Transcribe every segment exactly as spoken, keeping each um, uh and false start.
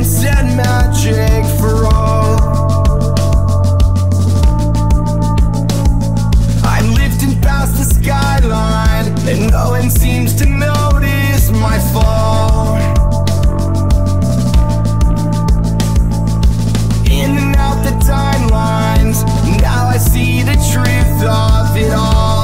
science and magic for all. I'm lifting past the skyline, and no one seems to notice my fall. In and out the timelines, now I see the truth of it all.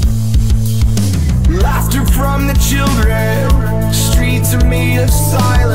From the children, streets are made of silence.